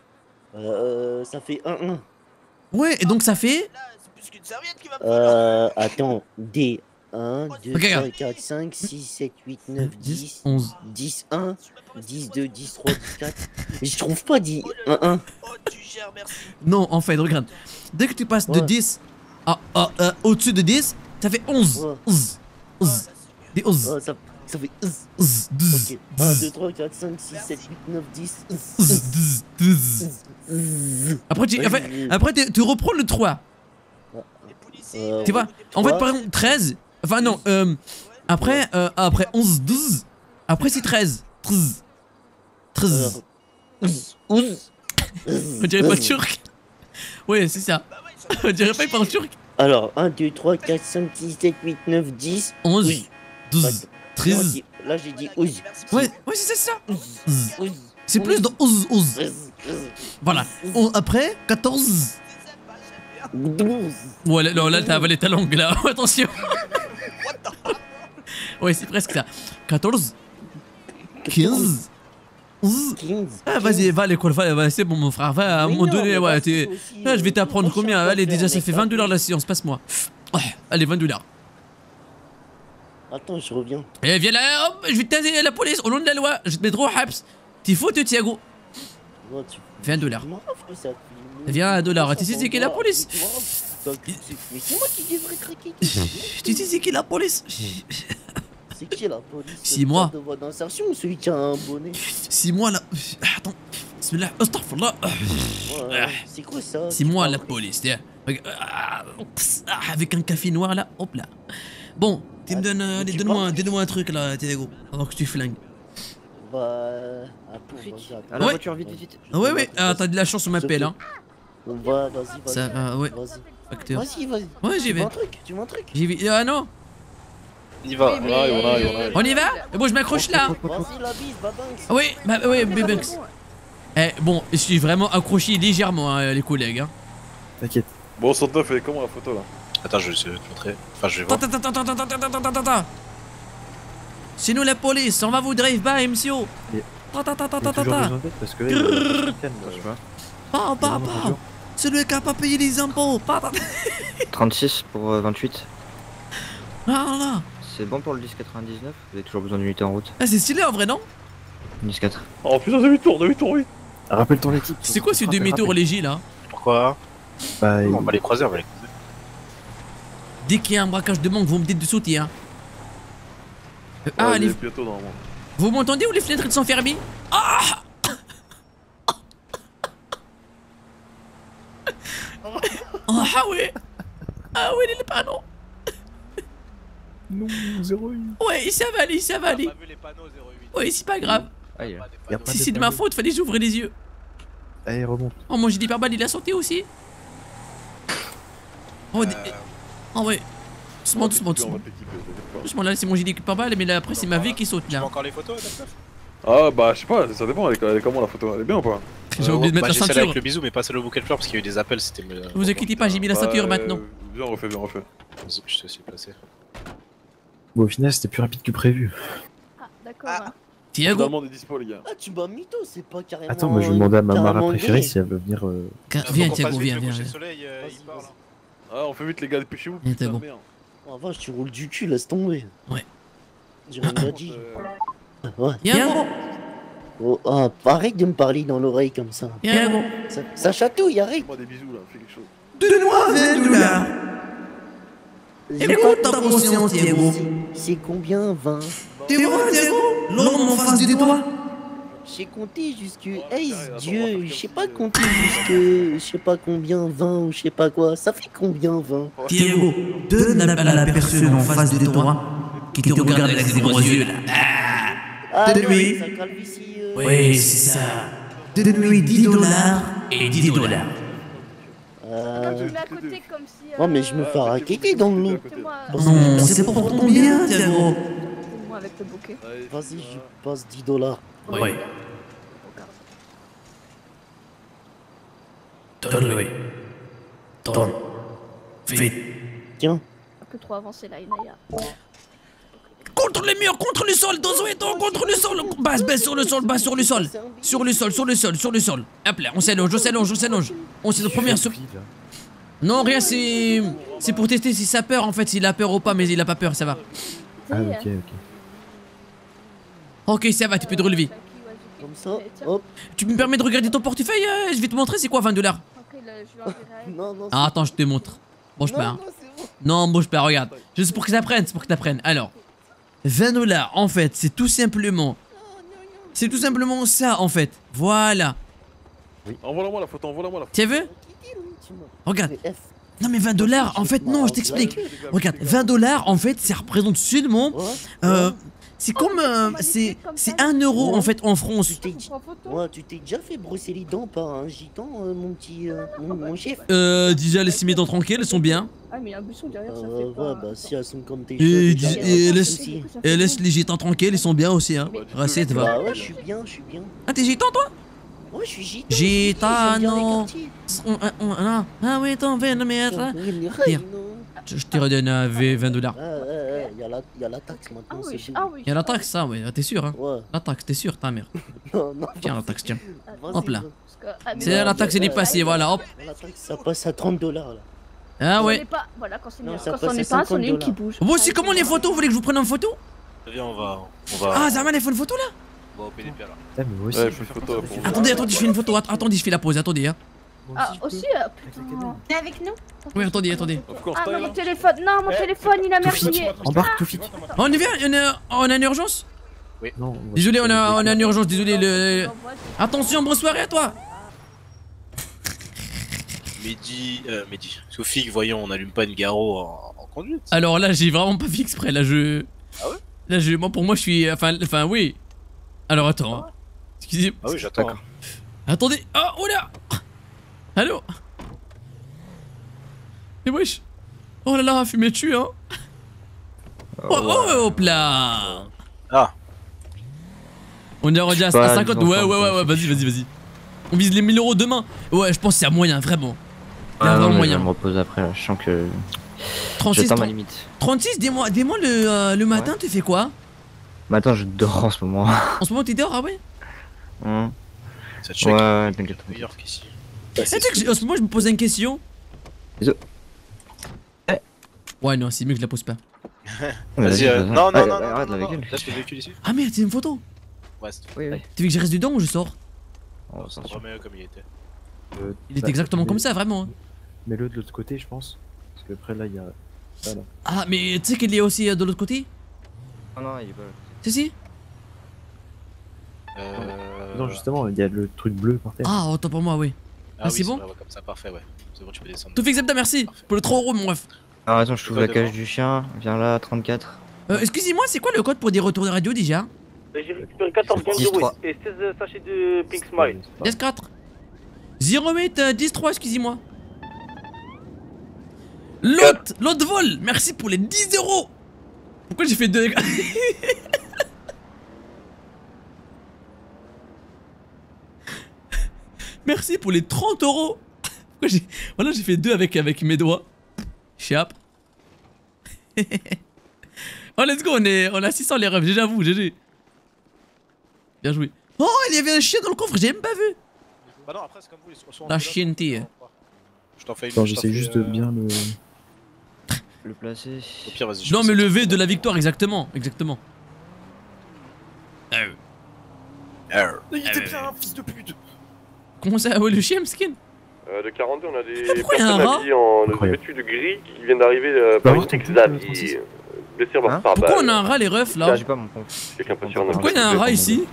Euh, ça fait un un. Ouais, et donc ça fait. Euh, attends, D. un, deux, Ok, trois, regarde. quatre, cinq, six, sept, huit, neuf, dix, onze. dix, un, dix, deux, dix, trois, dix, quatre. Mais je trouve pas dix, un, un. Non, en fait, regarde. Dès que tu passes de Ouais. dix à, à- à- au-dessus de dix, ça fait onze. Ouais. onze. onze. Des onze. Ouais, ça, ça fait onze. onze. douze. Ok. un, deux, trois, quatre, cinq, six, sept, huit, neuf, dix. douze, douze, douze. Après, tu, en fait, après tu, tu reprends le trois. Euh, Tu vois? En fait, trois. par exemple, treize. Enfin, non. Euh, après, euh, après onze, douze. Après, c'est treize. treize. treize. onze. On dirait pas turc. Ouais, c'est ça. On dirait pas, il parle turc. Alors, un, deux, trois, quatre, cinq, six, sept, huit, neuf, dix. onze, Oui. douze, treize. Là, j'ai dit onze. Ouais, ouais, c'est ça. onze. C'est plus dans onze, onze. onze. Voilà. On- Après, quatorze. douze. Ouais, là, non, là, t'as avalé ta langue, là. Attention. Ouais, c'est presque ça. quatorze. quinze. quinze. Ah, vas-y, va à l'école, va, va, c'est bon, mon frère, va, à un Mais moment non, donné, mais ouais, vas-y, t'es. toi aussi, Là, je vais euh, t'apprendre moi, je combien? sais pas Allez, faire déjà, ça avec fait ça. vingt dollars la séance, passe-moi. Ouais, allez, vingt dollars. Attends, je reviens. Eh, viens là, hop, je vais te taser la police, au nom de la loi, je vais te mettre au haps. T'es fou, toi, Thiago? Ouais, tu- vingt dollars. tu m'en offres, ça. Viens, un dollar, tu sais c'est qui la police? Mais c'est moi qui devrais craquer. Tu sais c'est qui la police? C'est qui la police? Six mois. De voie d'insertion ou celui qui a un bonnet? Six mois là. Attends. Bismillah, astaghfirullah. Ouais, c'est quoi ça? Six mois la police, tiens. Avec un café noir là, hop là. Bon, tu me donnes, allez, donne-moi donne un truc là, Thiago, avant que tu flingues. Bah. Attends, vas-y, attends. À la Ouais. voiture, vite, vite, vite. Ah ouais, ouais, ah, t'as de la chance, on m'appelle, hein. Va, vas-y, vas-y. Ça va, ouais. Vas-y. Facteur. Vas-y, vas-y. Ouais, j'y Tu vais. veux un truc? Tu veux un truc? J'y vais. Ah non. On y va. Oui, mais- on a, on a. On y va? Bon, je m'accroche là. Vas-y, la bise, babanks. Ah oui, bah oui, Bébex. Eh, bon, je suis vraiment accroché légèrement, hein, les collègues, hein. T'inquiète. Bon, soixante-neuf, elle est comment la photo là? Attends, je vais essayer de te montrer. Enfin, je vais voir. Attends, attends, attends, attends, attends, attends, attends, attends. C'est nous la police, on va vous drive by, M C O. Attends, attends, attends, attends, attends. Parce que là, il y a la trentaine, là, tu vois. Pas, pas, pas. Celui qui a pas payé les impôts. Pas, attends. trente-six pour euh, vingt-huit. Ah là. C'est bon pour le dix quatre-vingt-dix-neuf? Vous avez toujours besoin d'unité en route? Ah, c'est stylé en vrai, non? dix quatre. Oh putain, demi-tour, demi-tour, oui. Rappelle ton équipe. C'est quoi ce demi-tour léger là? Pourquoi? Bah, On va les croiser, on va les croiser. Dès qu'il y a un braquage de banque, vous me dites de sauter, hein. Euh, ah, Ouais, il les... est bientôt normalement. Vous m'entendez ou les fenêtres elles sont fermées? Ah. Ah ouais. Ah ouais, les panneaux. Non, zéro huit. Ouais, il s'avale, il s'avale. Ouais, c'est pas grave. Aïe. Y a pas Si de c'est de ma panneau. faute, fallait que j'ouvre les yeux. Allez, remonte. Oh, mon gilet pare-balles, il a sauté aussi. Oh, des- oh ouais. Doucement, doucement, On doucement. va t'équiper, t'inquiète pas. Doucement, là, c'est mon gilet pare-balles, mais là, après, c'est ma vie qui saute, Tu veux là. encore les photos, Adaptaf? Ah bah je sais pas, ça dépend, elle est, elle est comment la photo? Elle est bien ou pas? J'ai oublié de mettre la J'ai celle ceinture. avec le bisou, mais pas celle au bouquet de fleurs parce qu'il y a eu des appels, c'était le. Vous inquiétez pas, j'ai mis la ceinture Bah, maintenant. euh, Viens, on refait, viens, on refait. Je te suis placé. Bon, au final, c'était plus rapide que prévu. Ah, d'accord. Thiago. Finalement, on est dispo, les gars. Ah, tu m'as mytho, c'est pas carrément. Attends, moi je vais demander à ma carrément Mara préférée gay. si elle veut venir. euh, Viens, Thiago, viens, viens. Le viens. soleil, euh, il parle. Ah, on fait vite, les gars, dépêchez-vous. Viens, putain, Thiago. merde. Oh vache, tu roules du cul, laisse tomber. Ouais. J'ai rien dit. Euh, Ouais. Thiago. Oh, ah, arrête de me parler dans l'oreille comme ça. Thiago. Ça, ça chatouille, arrête. Fais-moi des bisous là, fais quelque chose. Donne-moi vingt dollars. Écoute ta conscience, Thiago. C'est combien, vingt? Tu vois, Thiago? L'homme en face de toi. J'ai compté jusque Ace, Dieu, je sais pas compter jusque, je sais pas combien, vingt ou je sais pas quoi. Ça fait combien, vingt? Thiago, donne à la personne en face de toi qui te regarde avec ses gros yeux là. Ah, Donne-lui. ça calvitie, euh, Oui, c'est ça. Donne-lui dix dollars et dix dollars. euh, Tu mets à côté comme si. Oh, mais je me fais raqueter dans le lot. Fais-moi Non, c'est pour ton bien, Thiago. moi avec le bouquet. Vas-y, je passe dix dollars. Oui. Donne-lui. Donne. Vite. Tiens. Un peu trop avancé là, Inaya. Contre les murs, contre le sol, dans un étang, contre le sol. Basse, baisse sur le sol, basse sur le sol. Sur le sol, sur le sol, sur le sol. Hop là, on s'allonge, on s'allonge, on s'allonge. On c'est notre première. Non, rien, c'est. C'est pour tester si ça a peur en fait, s'il a peur ou pas, mais il a pas peur, ça va. Ah, ok, ok. Ok, ça va, tu peux te relever. Comme ça, hop. Tu me permets de regarder ton portefeuille euh, Je vais te montrer, c'est quoi vingt dollars? Ok, là, je lui enverrai. Non, non, Ah, attends, je te montre. Bouge non, pas. Hein. non, c'est bon. Non, bouge pas, regarde. Juste pour que t'apprennes, c'est pour que t'apprennes. Alors, vingt dollars, en fait, c'est tout simplement. C'est tout simplement ça, en fait. Voilà. Envoie-la-moi la photo, envoie-la-moi la photo. Tu as vu? Regarde. Non, mais vingt dollars, en fait, non, je t'explique. Regarde, vingt dollars, en fait, ça représente seulement. Euh, c'est comme. euh, c'est c'est un euro, en fait, en France. Tu t'es dit- Ouais, tu t'es déjà fait brosser les dents par un gitan, euh, mon petit. euh, mon, mon chef? Euh, déjà, laisse mes dents tranquilles, elles sont bien. Ah, mais il y a un buisson derrière, ça Euh, fait ouais, pas. bah si elles sont comme tes Et, cheveux, dis- déjà, y a et pas de laisse, souci. et laisse les gitans tranquilles, ils sont bien aussi, hein. Recette, va. Bah ouais, je suis bien, je suis bien. Ah, t'es gitan, toi? Ouais, je suis gitan. j'aime bien les Gitano. quartiers. On- on- on- Ah oui, t'en fais, non mais attends. Oui, mais Dire. non. Je je te redonne un vingt dollars. Ah, ah, Ouais, il y, a la- y a la taxe maintenant. Ah oui, c'est ah bon. oui. Y'a la taxe, ça, ouais, t'es sûr, hein. Ouais. La taxe, t'es sûr, ta mère. Non, non. Tiens, la taxe, tiens. Vas-y, Hop là. bro. Parce que- ah, mais C'est non, la taxe, mais- elle est passée, voilà, hop. La taxe, ça passe à trente dollars là. Ah On ouais. est pas, voilà, quand c'est Non, une- ça quand passe on à n'est pas un, c'en est une qui cinquante bouge. Bon, c'est comment les photos? Vous voulez que je vous prenne en photo? Viens, on va. On va. Ah, Zaman, elle fait une photo là? On va au P D P alors. Ouais, mais moi aussi. Ouais, je je vais fais faire photo ça. là pour vous. Attendez, attendez, je fais une photo. Att- Attendez, je fais la pause, attendez, hein. Ah, aussi, euh, putain. T'es avec nous? Oui, attendez, attendez. Ah non, mon téléphone, non, mon téléphone, il a merdié. Embarque, Toufik. On y vient? On a, on a une urgence? Non, on va Désolé, on a, se on a une urgence, désolé. Le... Non, moi, c'est- Attention, bonne soirée à toi. Mehdi. Euh, Mehdi. Sophie, voyons, on n'allume pas une Garo en, en conduite. Alors là, j'ai vraiment pas fait exprès. Là, je. Ah ouais? Là, je. Moi, pour moi, je suis. Enfin, enfin, oui. Alors, attends. hein. Excusez. Ah oui, j'attends. D'accord. Attendez. Ah, oh là. Allô. Et wesh. Oh là là, fumée tue, hein. Oh, oh, hop là. Ah. On est rendu à, Pas à cinquante. les Ouais, enfants, ouais, ouais, quoi, ouais. Vas-y, vas-y, vas-y. On vise les mille euros demain. Ouais, je pense que c'est à moyen, vraiment. Il y a Ah non, vraiment mais je vais moyen. me repose après là, je sens que trente-six, j'atteins ma trente limite. trente-six, dis-moi, dis-moi le, euh, le matin, tu fais quoi? Mais attends, je dors en ce moment. En ce moment, t'es dehors, ah ouais? Hum. Ça te Ouais, check. ouais, t'inquiète. New York ici. Eh, tu sais que j'ai- en ce moment, je me posais une question. Bisous. Ouais, non, c'est mieux que je la pose pas. Vas-y, euh, non, non, Ah, non, non, arrête non, la non, véhicule. laisse le véhicule ici. Ah merde, c'est une photo. Ouais, c'est tout. Oui, oui. Tu veux que je reste dedans ou je sors? Oh, On attention. remet comme il était. Euh, Il est bah, exactement mets- comme ça, vraiment. hein. Mets-le de l'autre côté, je pense. Parce que après là, il y a. Voilà. Ah, mais tu sais qu'il est aussi euh, de l'autre côté? Oh non, il est pas. Si, si. Euh... Non, justement, il y a le truc bleu par terre. Ah, autant pour moi, oui. Ah, Ah, oui, c'est bon? vrai, ouais, comme ça, parfait, ouais. C'est bon, tu peux descendre. Tout fait Zebda, merci. Pour le trois euros, mon ref. Ah, attends, je trouve Toi, la cage devant. du chien. Viens là, trente-quatre. Euh, excusez-moi, c'est quoi le code pour des retours de radio déjà? J'ai récupéré quatorze grammes de dix-trois. Wiz et seize sachets de Pink Smile. S quatre. zéro huit euh, dix trois, excusez-moi. L'autre, l'autre vol. Merci pour les dix euros. Pourquoi j'ai fait deux? Merci pour les trente euros. Pourquoi j'ai... Voilà, j'ai fait deux avec, avec mes doigts. Chiap. Oh, let's go, on est, on est à six cents les refs, j'avoue, G G. Bien joué. Oh, il y avait un chien dans le coffre, j'ai même pas vu. Bah non, après, c'est comme vous, ils sont soit en La coloc, chienneté. Je t'en fais une. Attends, je t'en j'essaie fais, juste de euh, bien le. Le placer. Au pire, vas-y. je Non, fais mais ça. le V de la victoire, exactement. Exactement. Euh, Arr. Il était bien, fils de pute. Comment ça? Ouais, le chien, skin. Euh, de quarante-deux, on a des Ah, pourquoi il y a un personnes rat habillées en Incroyable. vêtues de gris qui viennent d'arriver euh, Bah, par ouais, une t'as Xavier, peut-être, Francis. euh, blessé par Hein par Pourquoi balle. on a un rat, les refs, là? J'ai pas mon compte. Quelqu'un pas sûr, on a Pourquoi il y a un rat ici?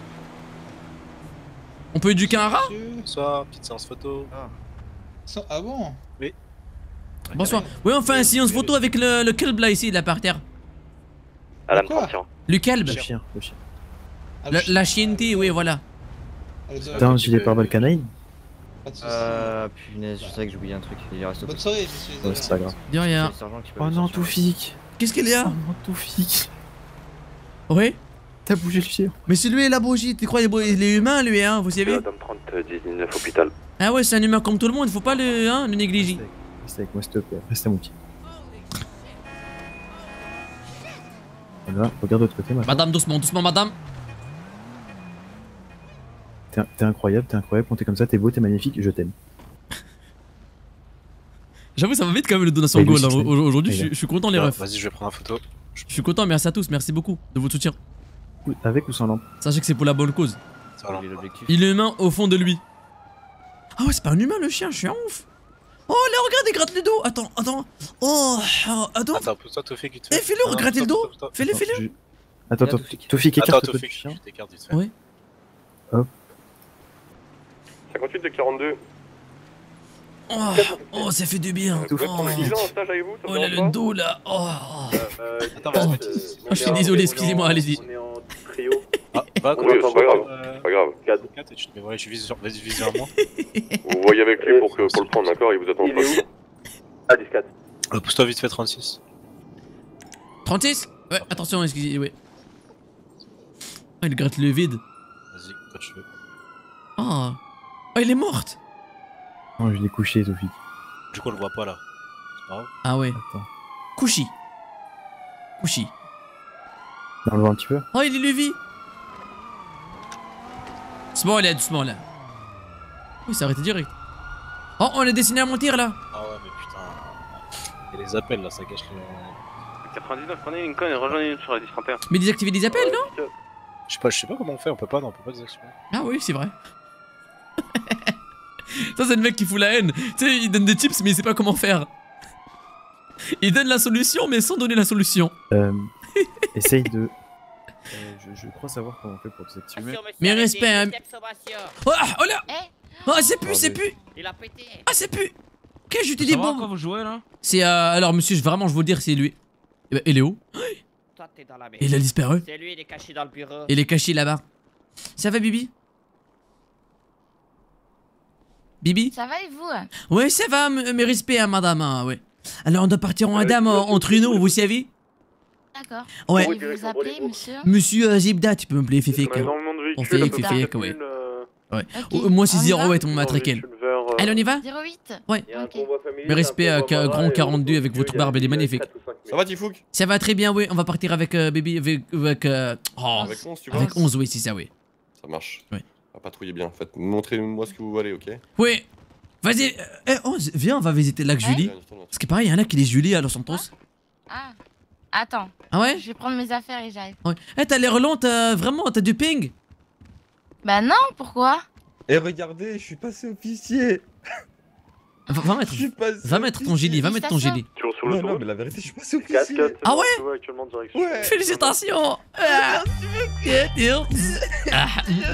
On peut éduquer un rat? Bonsoir, petite séance photo. Ah bon? Oui. Bonsoir. Oui, on fait une séance photo avec le, le kelb là, ici, là, par terre. Adam Quoi? trente. Le kelb. Le chien, le chien. Ah, La, le la chienneté, oui, voilà. Allez, ça va. T'as un gilet pare-balles canaille? Pas de soucis. Euh, punaise, je savais que j'oubliais un truc. Il reste au Bonne soirée, je suis Ouais, c'est pas grave. Dis rien. C'est le sergent qui peut Oh le non, sortir. Toufik. Qu'est-ce qu'il y a? Oh non, Toufik. Oui? T'as bougé le chien. Mais c'est lui, la bougie. Tu crois il est- il est humain, lui, hein, vous savez? Adam trente, dix-neuf, hôpital. Ah ouais, c'est un humain comme tout le monde, faut pas le, hein, le négliger. Reste avec- Reste avec moi, s'il te plaît. Reste à mon pied. Voilà, regarde de l'autre côté, maintenant. Madame, doucement, doucement, madame. T'es t'es incroyable, t'es incroyable. Quand t'es comme ça, t'es beau, t'es magnifique, je t'aime. J'avoue, ça va vite quand même le donation Et goal. lui, hein. c'est- Au- Aujourd'hui, je, Regarde. suis- je suis content, les Ah, refs. Vas-y, je vais prendre une photo. Je suis content, merci à tous, merci beaucoup de votre soutien. Avec ou sans lampe? Sachez que c'est pour la bonne cause. Ça va. J'ai l'objectif. Il est humain au fond de lui. Ah ouais, c'est pas un humain le chien, je suis un ouf. Oh là, regarde, il gratte le dos. Attends, attends. Oh, oh, attends. Attends, pousse-toi, Toufik, vite Eh, fait. fais-le, Non, regratter le pousse-toi, dos. pousse-toi, Fais-le, Attends, fais-le. je- Attends, attends, Toufik. Toufik, Attends, écarte-toi du Toufik, chien. je t'écarte vite fait. Oui. cinquante-huit de quarante-deux. Oh, oh, ça fait du bien. Vous pouvez Oh, prendre un en stage avec vous, ça oh vous là, dérange le dos là. Oh, oh. Euh, Attends, Oh, vas-y. oh, je suis désolé, excusez-moi, allez-y. On est en trio. Ah, va, Oui, c'est pas grave, euh, c'est pas grave. quatre, et tu te mets, voilà, je vise sur, vas-y, vise vers moi. Vous voyez avec lui pour, que, pour le prendre, d'accord? Il vous attend Il est pas. où? Ah, dix quatre. Euh, Pousse-toi vite fait, trente-six. trente-six. Ouais, attention, excusez, ouais. Oh, il gratte le vide. Vas-y, quand tu veux. Oh, oh, il est morte. Non, je l'ai couché, Toufik. Du coup, on le voit pas là. C'est pas grave. Ah ouais. Attends. Couchi. Ouchi. On le voit un petit peu. Oh, il est levé. Doucement là, doucement là. Oui, ça a arrêté direct. Oh, on a dessiné à mentir là. Ah ouais, mais putain. Il y a les appels là, ça gâche le. quatre-vingt-dix-neuf, prenez Lincoln et rejoignez sur la dix trente et un. Mais désactiver des appels, non? Je sais pas, je sais pas comment on fait, on peut pas, non, on peut pas désactiver. Ah oui, c'est vrai. Ça, c'est le mec qui fout la haine. Tu sais, il donne des tips, mais il sait pas comment faire. Il donne la solution, mais sans donner la solution. Euh, essaye de... Euh, je, je crois savoir comment on fait pour désactiver. Mais respect, hein. Oh, oh là. Oh, c'est plus, c'est plus. Il a pété. Ah, c'est plus. Qu'est-ce que je t'ai dit, bon. Quand vous jouez là? C'est euh, alors, monsieur, je- vraiment, je veux le dire, c'est lui. Eh ben, il est où? Toi, t'es dans la merde. Il a disparu. C'est lui, il est caché dans le bureau. Il est caché là-bas. Ça va, Bibi? Bibi? Ça va et vous? Ouais, ça va, m- mes respects, hein, madame, hein, ouais. Alors, on doit partir en dame euh, entre nous, vous savez? D'accord. Ouais. Et vous vous appelez, monsieur? Monsieur euh, Zibda, tu peux m'appeler Féfé. On a énormément de On véhicules, fait à peu Féfé, près ouais. sept mille, euh, Ouais. Ok. Euh, Moi, c'est On y zéro va huit, on m'a traqué. Allez, on y va? zéro huit? Ouais. Il y a un convoi familial, Mes respects un à convoi Grand Mara, et quarante-deux au avec milieu, votre il y a- barbe, elle est il y a magnifique. quatre ou cinq mille. Ça va, Tifouk? Ça va très bien, oui. On va partir avec euh, Baby. Avec. Avec, euh, oh, Avec onze, tu vois? avec onze, oui, c'est ça, oui. Ça marche. Oui. On va patrouiller bien. Faites, montrez-moi ce que vous valez, ok? Oui. Vas-y. euh, Eh, onze, viens, on va visiter le lac Julie. Parce que pareil, il y en a qui les Julie à Los Santos. Ah. Attends. Ah ouais? Je vais prendre mes affaires et j'arrive. Ouais. Eh, t'as l'air lente, euh, vraiment, t'as du ping. Bah non, pourquoi? Et regardez, je suis passé officier. Va, va mettre, va mettre ton gilet, va mettre ton gilet. Toujours sur Non, l'autoroute. non, mais la vérité, je suis passé officier. Ah ouais? Actuellement, direction. Ouais. Félicitations. Ah. Ah.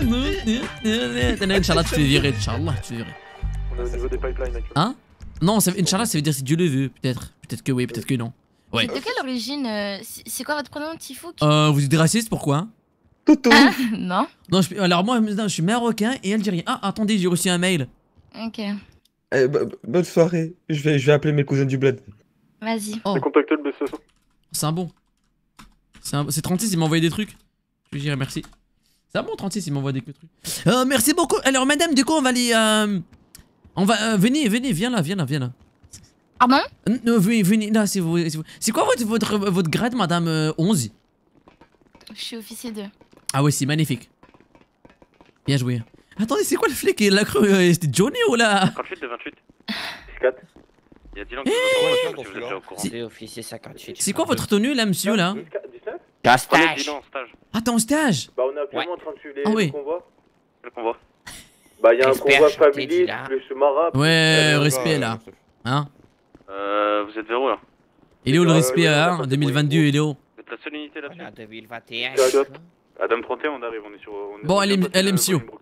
Inch'Allah, tu te fais virer, Inch'Allah, tu te fais virer. On est au niveau des pipelines actuellement. Hein? Non, ça, Inch'Allah, ça veut dire si Dieu le veut, peut-être. Peut-être que oui, peut-être que non. Ouais. De quelle origine euh, C'est c'est quoi votre prénom, Tifouk? Euh, vous êtes raciste, pourquoi? Toto. Ah, non. Non, je, alors moi, non, je suis marocain et algérien. Ah, attendez, j'ai reçu un mail. Ok. Eh, bo- bo- bonne soirée. Je vais, je vais appeler mes cousins du bled. Vas-y. Oh. J'ai contacté le B C S. C'est un bon. C'est un- c'est trente-six, il m'a envoyé des trucs. Je lui dirais merci. C'est un bon trente-six, il m'envoie des trucs. Euh, merci beaucoup. Alors, madame, du coup, on va aller. Euh, on va. Euh, venez, venez, viens là, viens là, viens là. Pardon? Euh, non, venez, venez là, c'est vous. c'est vous. C'est quoi votre, votre, votre grade, madame euh, onze? Je suis officier deux. Ah, ouais, c'est magnifique. Bien joué. Attendez, c'est quoi le flic? Il a cru. euh, C'était Johnny ou là? cinquante-huit de vingt-huit. dix-quatre. Il y a dix langues qui sont dans le si vous êtes déjà au courant. C'est officier cinquante-huit. C'est quoi votre tenue là, monsieur là? T'as un Prenez stage. bilan, stage. Ah, t'es en stage? Bah, on est actuellement en train de suivre les Ah oui. le convoi. Le convoi. Bah, il y a un J'espère, convoi je t'ai familier, dit, là. plus Mara. Ouais, Euh, respect là. Hein? Euh, vous êtes vers où là? Il est où le Euh, respect, oui, hein? oui, deux mille vingt-deux, il est où? Vous êtes la seule unité là-dessus? On est en deux mille vingt et un. Adam trente et un, on arrive, on est sur. on est Bon, sur elle est- la partie, elle est euh, monsieur. Bolingbroke.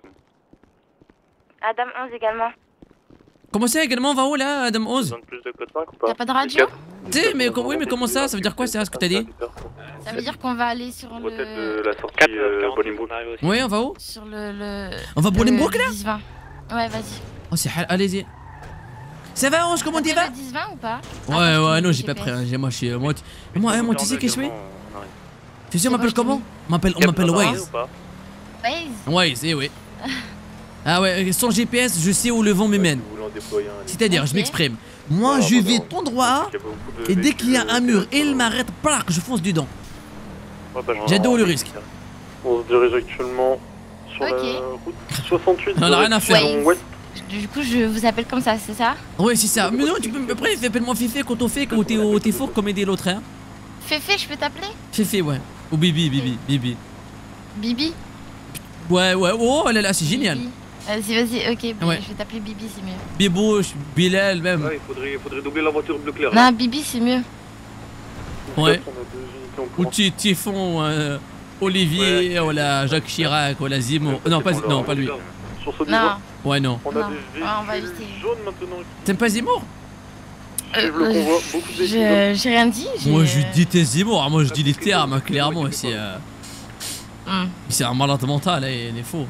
Adam onze également. Comment ça également, va où là, Adam onze? Besoin de plus de code cinq ou pas? T'as pas de radio? Tu sais, mais, com- oui, mais comment ça? Ça veut dire quoi, c'est ce que t'as dit? Ça veut dire qu'on va aller sur Peut-être le. de la sortie euh, Bolingbroke. Ouais, on va où? Sur le. le... On va Bolingbroke là? dix vingt. Ouais, vas-y. Oh, c'est hal- allez-y. Ça va, Ange, comment tu vas? le dix vingt ou pas? Ouais, ouais, non, j'ai pas pris. hein, j'ai- Moi, je suis. Moi, tu- moi, moi, tu sais qui je suis? Tu sais, on m'appelle comment? On m'appelle on m'appelle Waze. Waze? Waze, eh oui. Ah ouais, sans G P S, je sais où le vent me mène. C'est-à-dire, je m'exprime. Moi, je vais tout droit, et dès qu'il y a un mur et il m'arrête, plac, je fonce dedans. J'adore le risque. On se dirige actuellement sur Ok. la route soixante-huit. On a rien à faire. direction ouest. Du coup, je vous appelle comme ça, c'est ça? Ouais, c'est ça. Mais non, tu peux. Après, appelle-moi Fifi quand on fait, quand t'es au- t'es fort comme aider l'autre, hein. Féfé, je peux t'appeler? Fifi, ouais. Ou Bibi, Bibi, Bibi. Bibi? Ouais, ouais, oh là là, c'est génial. Bibi. Vas-y, vas-y, ok, bi- Ouais. je vais t'appeler Bibi, c'est mieux. Bibouche, Bilal, même. Ouais, il faudrait, il faudrait doubler la voiture bleu clair. Non, Bibi, c'est mieux. Ouais. On a deux unités en Ou courant. Ti- Typhon, euh, Olivier, ou la Jacques Chirac, ou la Zemmour. Non, pas, non, pas lui. Sur ce Non. niveau, Ouais, non. on a Non. des Ouais, on va véhicules éviter. jaunes maintenant T'aimes pas Zemmour? qui suivent le Euh, convoi. Beaucoup de véhicules Je- J'ai rien dit. j'ai- Moi, je déteste Zemmour. Ah, moi, je dis les termes, clairement. C'est euh, Hum. c'est un malade mental, hein, il est faux.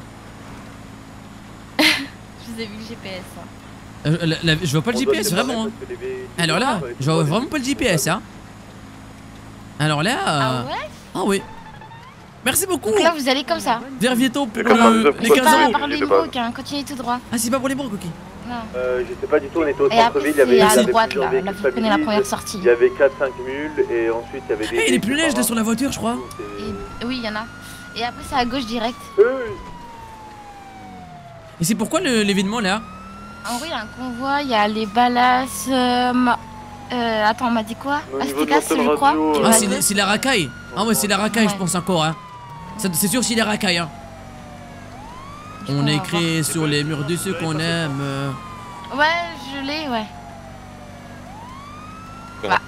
Je vous ai vu le G P S. hein. Euh, la- la- je vois pas le On G doit P S, démarrer vraiment. hein. parce que les véhicules- Alors là, Ouais, je vois vraiment pas le G P S, hein. Alors là. Ah euh, ouais? Ah oui. Merci beaucoup. Donc là, vous allez comme ça. Vers Vieto pour Comme ça, le- vous avez les pas- quinze Pas euros. par de le base. Brook, hein, continuez tout droit. Ah, c'est pas pour les banques, ok. Non. Euh, je sais pas du tout, on était au Et après, centre-ville, il y avait, c'est il y à avait droite, plusieurs là. véhicules Là, vous prenez la familiales, première sortie. Il y avait quatre cinq mules et ensuite il y avait des... Eh, il est plus neige là sur la voiture, je crois. Et... Oui, il y en a. Et après, c'est à gauche direct. Et c'est pourquoi le- l'événement là? En vrai, il y a un convoi, il y a les balasses. Euh, ma- euh, attends, on m'a dit quoi? Au niveau de Asticas, l'antenne je crois. radio, et Ah, vas-y. c'est c'est la racaille. Ah ouais, c'est la racaille, Ouais. je pense encore. Hein. Ça- C'est sûr, c'est la racaille. Hein. On on va écrit sur les murs de ceux qu'on aime. euh. Ouais, je l'ai, ouais. Bah.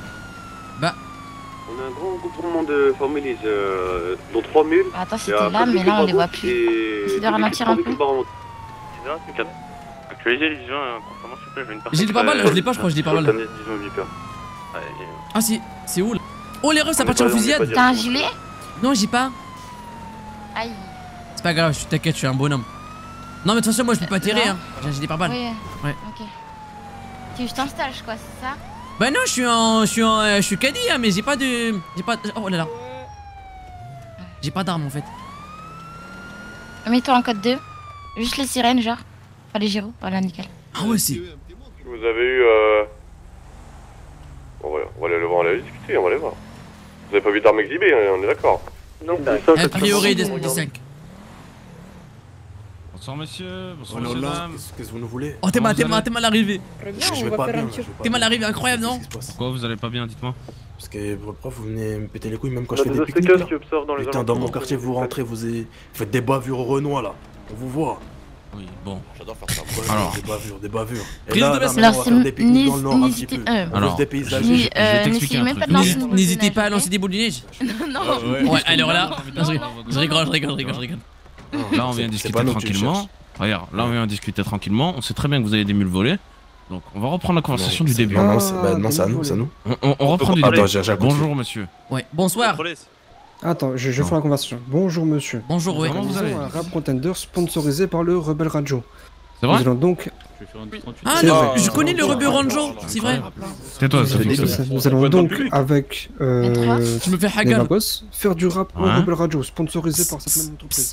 On a un grand groupement de families, euh, dont trois mules. Attends, Et c'était un là, quatre mais véhicules là, on les par voit route plus. et Essaye de deux ralentir véhicules un peu. par route. Actualisez les dix-huit, concernant s'il vous plaît, je veux une personne. J'ai le pare-balles, je l'ai pas, je crois, je l'ai pas mal. dix-huit, Ah si, c'est où là? Oh les refs, ça partit en fusillade. T'as un gilet? Non, j'ai pas. Aïe. C'est pas grave, je suis t'inquiète, je suis un bonhomme. Non mais de toute façon, moi je peux pas tirer. Non. Hein. J'ai un gilet pare-balles. Ouais. Ouais. Ok. Tu es juste en stage, quoi, c'est ça? Bah non, je suis en, je suis en, euh, je suis caddie, hein, mais j'ai pas de, j'ai pas, de... oh là là. J'ai pas d'arme en fait. Mets-toi en code deux. Juste les sirènes, genre. Pas les gyros. Voilà, nickel. Ah ouais, c'est. Vous avez eu... Euh... Bon, voilà, on va aller le voir, on va aller discuter, on va aller voir. Vous avez pas vu d'armes exhibées, hein, on est d'accord? Non, A priori des cinq. Bonsoir monsieur, bonsoir Oh monsieur, là là, madame. qu'est-ce que vous nous voulez? Oh t'es mal, t'es Comment mal, vous t'es mal arrivé. Je vais pas bien, je vais pas T'es mal bien. arrivé, incroyable non? Pourquoi vous allez pas bien, dites-moi? Parce que pour le prof, vous venez me péter les couilles même quand On a je fais des des pique-niques stickers là. qui observent dans les Putain, dans mon alentours. quartier, vous rentrez, vous avez- vous faites des bavures au Renoir là. On vous voit. Oui, bon. J'adore faire ça. Ouais, Alors. Des bavures, des bavures. Et Prise là, de là, baisse. maintenant, on Alors, va faire des c'est pique-niques dans le nord un petit n'hésitez- peu. euh, On Alors, ouvre des paysages. Ni- je vais euh, t'expliquer n'essayez un même truc. pas de lancer N'hésitez une boule de n'hésitez neige, pas à ok? lancer des boules de neige. Non. Ouais, alors là, non, je rigole, je rigole, je rigole, je rigole, je rigole. Là, on vient C'est discuter pas nous que tu tranquillement. Regarde, là, on vient discuter tranquillement. On sait très bien que vous avez des mules volées. Donc, on va reprendre la conversation du début. Non, non, c'est bah, non, c'est à nous, c'est à nous. On, on- on reprend du Attends, début. j'ai- j'ai un coup de Bonjour monsieur. Ouais, bonsoir. Attends, je, je fais la conversation. Bonjour monsieur. Bonjour, ouais. Comment vous allez? Un rap contender sponsorisé par le Rebel Radio. C'est vrai? Nous allons donc. Ah, C'est le- vrai. je connais le Rebeu Ranjo, c'est vrai. Tais-toi, Nous ça fixe. allons- Nous allons donc avec euh, Tu me fais les hagar. Lagos faire du rap au Ouais. Rebel Radio, sponsorisé par cette même entreprise.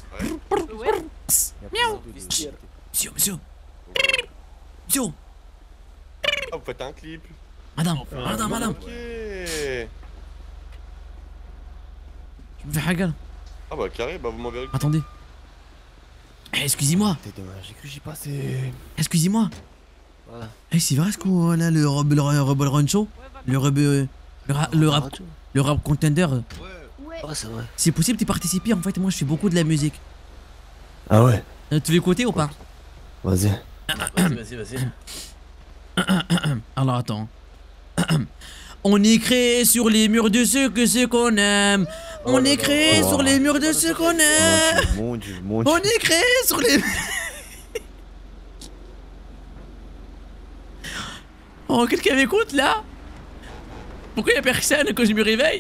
Miaou. Monsieur, monsieur. Monsieur. Ah, vous faites un clip. Madame, madame, madame. Ok. Tu me fais hagar. Ah bah carré, bah vous m'enverrez. Attendez. Eh, excusez-moi. T'es dommage, j'ai cru que j'y passais. Excusez-moi. Voilà. Eh, c'est vrai ce qu'on a le Rebel Rebel Rancho? Le Rebeu. Le rap. Le rap, le rap contender. Ouais, c'est vrai. C'est possible de participer en fait, moi je fais beaucoup de la musique. Ah ouais. Euh, tu veux écouter ou pas? Vas-y. Vas-y, vas-y. Alors attends. On écrit sur les murs de ceux que ceux qu'on aime. On écrit sur les murs de ceux qu'on aime. Mon dieu, mon dieu. On écrit sur les. Oh, quelqu'un m'écoute là? Pourquoi y'a personne quand je me réveille?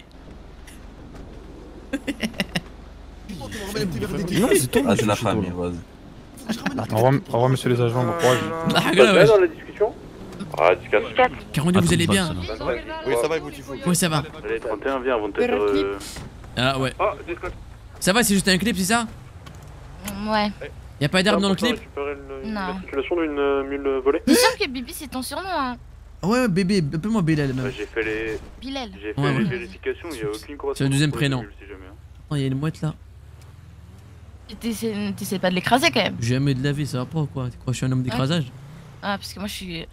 Non, c'est toi. Ah, c'est la famille, vas-y. Au revoir, au revoir, monsieur les agents, bon courage. Ah, Pas grave, de ouais. dans la discussion? Ah, discat. Caroline, vous allez bien? Oui, ça va et vous, Tifo? Oui, ça va. Allez, trente et un, viens avant de t'être... euh, Ah ouais. Ah, discat. Ça va, c'est juste un clip, c'est ça? Ouais. Y'a pas d'arme dans le T'as clip? récupéré une- Non. L'immatriculation d'une euh, mule volée? T'es sûr que Bibi c'est ton surnom, hein? Ouais, ouais, bébé, appelle-moi Bilal. Bah, même. j'ai fait les... Bilal. J'ai fait Ouais, les ouais. vérifications, il y a aucune correspondance. C'est le deuxième pour les prénom. mules, si jamais, hein. Oh, y'a une mouette là. T'essaies t'essaies pas de l'écraser quand même. Jamais de la vie, ça va pas ou quoi? Tu crois que je suis un homme d'écrasage? Ah, parce que moi je suis.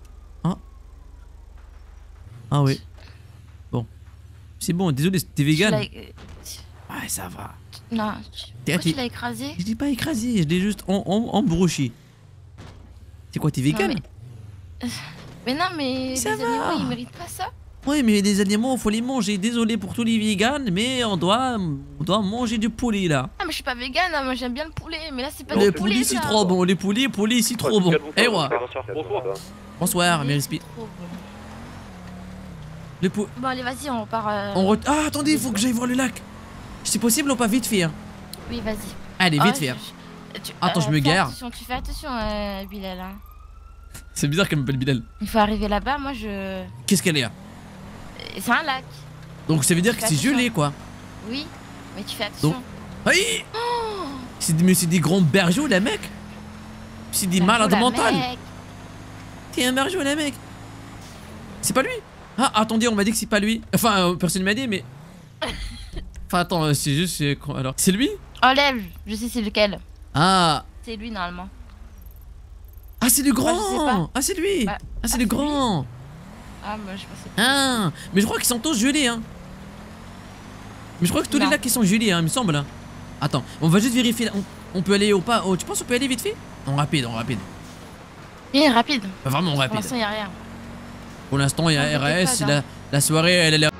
Ah oui. Bon. C'est bon, désolé, t'es Tu vegan? l'as- Ouais, ça va. Non. tu- T'es- Pourquoi tu t'es- l'as écrasé? Je l'ai pas écrasé, je l'ai juste en, en, embrouché. C'est quoi, t'es vegan? Non, mais... mais non, mais Ça les va. animaux ils méritent pas ça. Oui, mais les animaux, faut les manger. Désolé pour tous les vegans, mais on doit, on doit manger du poulet là. Ah, mais je suis pas vegan, hein, moi j'aime bien le poulet, mais là c'est pas Les du poulets, poulet. c'est ça. trop bon. Les poulets, poulets, c'est trop bon. Eh ouais. Bonsoir. Bonsoir, Mérispi. Trop bon. Le pou... Bon, allez, vas-y, on part. euh, On re... Ah, attendez, il faut que j'aille voir le lac. C'est possible ou pas? Vite fait. Hein. Oui, vas-y. Allez, Ah, vite je- fait. Hein. je- tu- Attends, je me fais gare. attention, tu fais attention, euh, Bilal. Hein. C'est bizarre qu'elle m'appelle Bilal. Il faut arriver là-bas, moi je. Qu'est-ce qu'elle est là? C'est un lac. Donc ça veut dire que Fais c'est attention. gelé quoi. Oui, mais tu fais attention. Donc. Aïe. C'est des, mais c'est des grands bergeaux là, mec. C'est des malades Marjo, la mentales. mec. T'es un Marjo, la mec. C'est pas lui? Ah, attendez, on m'a dit que c'est pas lui. Enfin, euh, personne m'a dit, mais. Enfin, attends, euh, c'est juste. c'est- Alors, c'est lui? Enlève, je sais c'est lequel. Ah. C'est lui normalement. Ah, c'est le Bah, je sais grand. pas. Ah, c'est lui. Bah, Ah, c'est le grand. Ah, moi je pensais. Ah, mais je crois qu'ils sont tous gelés, hein. Mais je crois que tous les Non. lacs ils sont gelés, hein, il me semble. Hein. Attends, on va juste vérifier. On, on peut aller au pas. Oh, tu penses qu'on peut aller vite fait? En rapide, en rapide. Il est rapide. Pas vraiment Pour rapide. l'instant, il n'y a rien. Pour l'instant, il y a Ah, R A S. t'inquiète pas, La, la soirée, elle a l'air